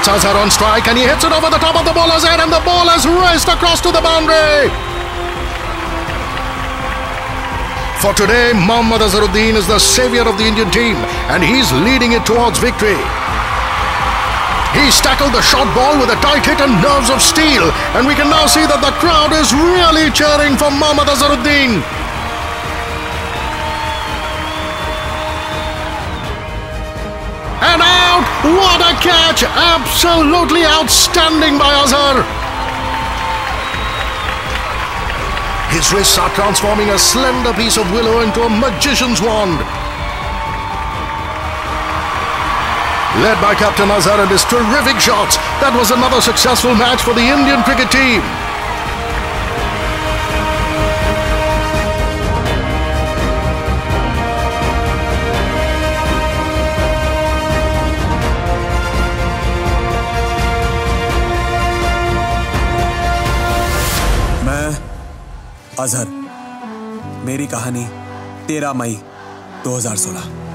It's Azhar on strike and he hits it over the top of the bowler's head and the ball is raced across to the boundary. For today, Mohammad Azharuddin is the saviour of the Indian team and he's leading it towards victory. He's tackled the short ball with a tight hit and nerves of steel, and we can now see that the crowd is really cheering for Mohammad Azharuddin. And out! What a catch! Absolutely outstanding by Azhar. His wrists are transforming a slender piece of willow into a magician's wand. Led by Captain Azhar and his terrific shots, that was another successful match for the Indian cricket team. मैं अजहर, मेरी कहानी 13 मई 2016।